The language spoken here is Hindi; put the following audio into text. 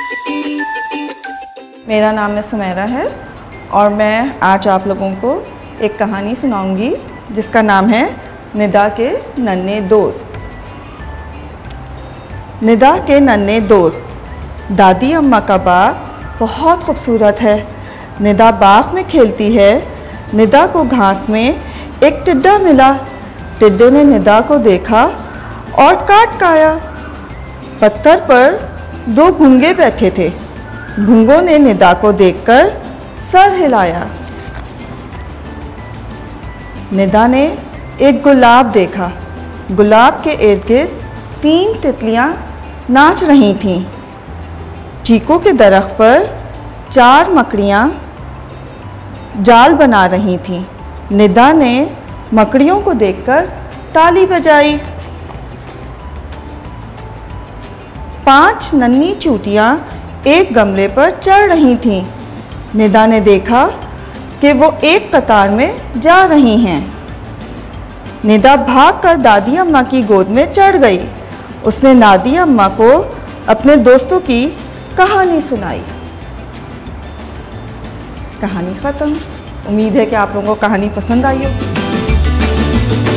मेरा नाम सुमेरा है और मैं आज आप लोगों को एक कहानी सुनाऊंगी जिसका नाम है निदा के नन्हे दोस्त। निदा के नन्हे दोस्त। दादी अम्मा का बाग बहुत खूबसूरत है। निदा बाग में खेलती है। निदा को घास में एक टिड्डा मिला। टिड्डे ने निदा को देखा और काट खाया। पत्थर पर दो घुंगे बैठे थे। घुंगों ने निदा को देखकर सर हिलाया। निदा ने एक गुलाब देखा। गुलाब के इर्द गिर्द 3 तितलियां नाच रही थीं। चीकू के दरख्त पर 4 मकड़ियां जाल बना रही थीं। निदा ने मकड़ियों को देखकर ताली बजाई। 5 नन्ही चूटियां एक गमले पर चढ़ रही थीं। निदा ने देखा कि वो एक कतार में जा रही हैं। निदा भागकर दादी अम्मा की गोद में चढ़ गई। उसने दादी अम्मा को अपने दोस्तों की कहानी सुनाई। कहानी ख़त्म। उम्मीद है कि आप लोगों को कहानी पसंद आई हो।